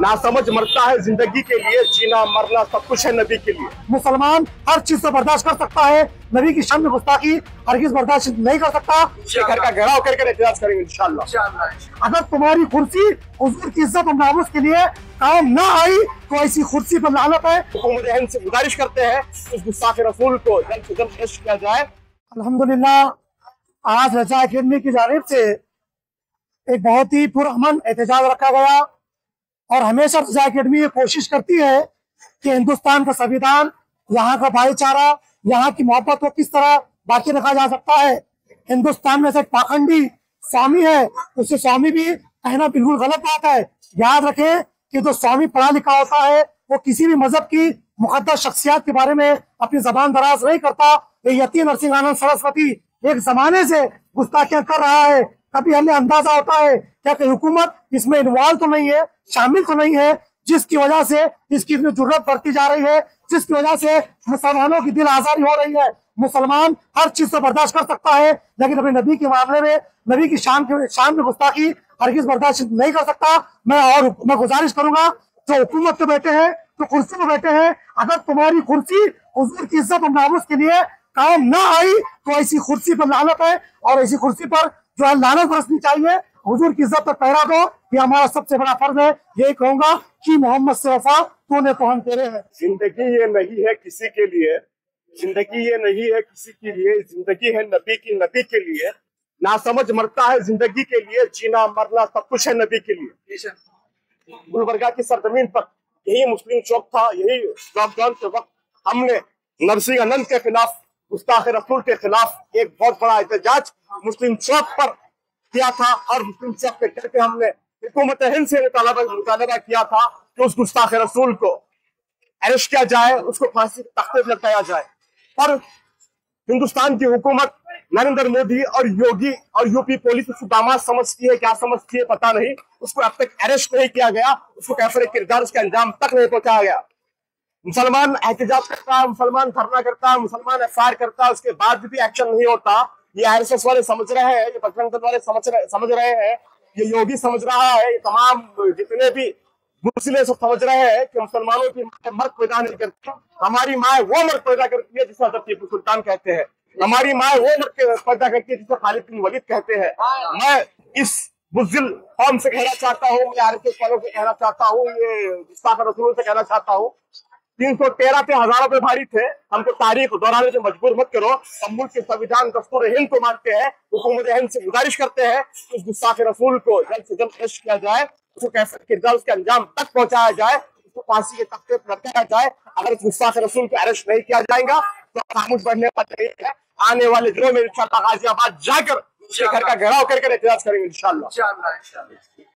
ना समझ मरता है जिंदगी के लिए, जीना मरना सब कुछ है नबी के लिए। मुसलमान हर चीज से बर्दाश्त कर सकता है, नबी की शान में गुस्ताखी हरगिज बर्दाश्त नहीं कर सकता। घर का घेराव करके एहतजाज करेंगे इंशाअल्लाह। अगर तुम्हारी कुर्सी हुजूर की इज्जत और नामुस के लिए काम न आई तो ऐसी कुर्सी पर लानत है। हुकूमत हिंद से गुजारिश करते हैं उस गुस्ताख रसूल को जल्द से जल्द पेश किया जाए। अल्हम्दुलिल्लाह आज रजा अकेडमी की जानिब से एक बहुत ही पुरअमन एहतजाज रखा गया और हमेशा रजा अकेडमी ये कोशिश करती है कि हिंदुस्तान का संविधान, यहाँ का भाईचारा, यहाँ की मोहब्बत को किस तरह बाकी रखा जा सकता है। हिंदुस्तान में से एक पाखंडी स्वामी है, उससे स्वामी भी कहना बिल्कुल गलत बात है। याद रखें कि जो स्वामी पढ़ा लिखा होता है वो किसी भी मजहब की मुकद्दस शख्सियत के बारे में अपनी जबान दराज नहीं करता। ये यति नरसिंह आनंद सरस्वती एक जमाने से गुस्ताखियां कर रहा है। कभी हमें अंदाजा होता है क्या कि हुकूमत इसमें इन्वॉल्व तो नहीं है, शामिल तो नहीं है, जिसकी वजह से इसकी इतनी जरूरत बढ़ती जा रही है, जिसकी वजह से मुसलमानों की दिल आजारी हो रही है। मुसलमान हर चीज से बर्दाश्त कर सकता है, लेकिन अपने नबी के मामले में नबी की शान में गुस्ताखी हरगिज बर्दाश्त नहीं कर सकता। मैं गुजारिश करूंगा जो हुकूमत पे बैठे हैं, जो कुर्सी पे बैठे हैं, अगर तुम्हारी कुर्सी हुजूर की इज्जत और नामुस के लिए काम न आई तो ऐसी कुर्सी पर लानत है और ऐसी कुर्सी पर जो है लानत बरसनी चाहिए। हुजूर की इज्जत पर पहरा दो, ये हमारा सबसे बड़ा फर्ज है। यही कहूंगा कि मोहम्मद से वफा तूने तो हम तेरे हैं। जिंदगी ये नहीं है किसी के लिए, जिंदगी ये नहीं है किसी के लिए, जिंदगी है नबी की, नबी के लिए। ना समझ मरता है जिंदगी के लिए, जीना मरना सब कुछ है नबी के लिए। गुलबर्गा की सरजमीन पर यही मुस्लिम चौक था, यही लॉकडाउन के वक्त हमने नरसिंह आनंद के खिलाफ, गुस्ताख रसूल के खिलाफ एक बहुत बड़ा एहतजाज मुस्लिम चौक पर किया था और मुस्लिम चौक पे करके हमने हुकूमत हिंद से मुतालबा किया था कि उस गुस्ताख रसूल को अरेस्ट किया जाए, उसको फांसी के तख्ते पर लटकाया जाए। पर हिंदुस्तान की हुकूमत नरेंद्र मोदी और योगी और यूपी पुलिस उसको दामाद समझती है, क्या समझती है पता नहीं, उसको अब तक अरेस्ट नहीं किया गया, उसको कैफरे किरदार उसके अंजाम तक नहीं पहुंचाया गया। मुसलमान एहतजाज करता है, मुसलमान धरना करता है, मुसलमान एफआईआर करता है, उसके बाद भी एक्शन नहीं होता। ये आरएसएस वाले समझ रहे हैं, ये बजरंग दल वाले समझ रहे हैं, ये योगी समझ रहा है, ये तमाम जितने भी मुस्लिम सब समझ रहे हैं कि मुसलमानों की मर्द पैदा नहीं करती, हमारी माँ वो मर्द पैदा करती है जिसे हज़रत टीपू सुल्तान कहते हैं, हमारी माँ वो मर्द पैदा करती है जिसे खालिद बिन वलीद कहते हैं। मैं इस बुज़दिल कौम से कहना चाहता हूँ, मैं आरएसएस वालों से कहना चाहता हूँ, ये गुस्ताख रसूल से कहना चाहता हूँ, 313 पे हजारों पे भारी थे, हमको तारीख दोहराने से मजबूर मत करो। हम मुल्क के संविधान दस्तूर हिंद को मानते हैं, हुकूमत हिंद से गुजारिश करते हैं उस गुस्ताख रसूल को जल्द से जल्द पेश किया जाए, उसको कैसे किरदार उसके अंजाम तक पहुंचाया जाए, उसको फांसी के तख्ते पर लटकाया जाए। अगर उस गुस्ताख रसूल को अरेस्ट नहीं किया जाएगा तो खामोश बढ़ने वाले नहीं है। आने वाले दिनों में इंशाअल्लाह गाजियाबाद जाकर उसके घर का घेराव करके एहतजाज करेंगे इंशाअल्लाह।